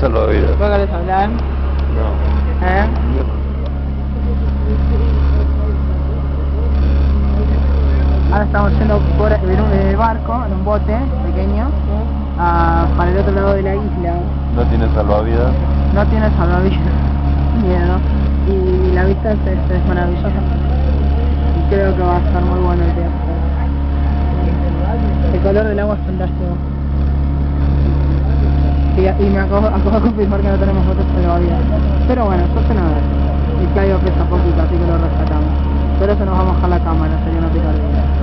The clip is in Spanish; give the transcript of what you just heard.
salvavidas. ¿Vos querés hablar? No. ¿Eh? Ahora estamos yendo en un barco, en un bote pequeño, para el otro lado de la isla. ¿No tiene salvavidas? No tiene salvavidas, miedo. Y la vista es maravillosa. Y creo que va a estar muy bueno el viaje. El color del agua es fantástico. Y me acabo de confirmar que no tenemos fotos salvavidas. Pero bueno, suerte nada. Y Claudio pesa poquito, así que lo rescatamos. Pero eso nos va a mojar la cámara, sería una picardía.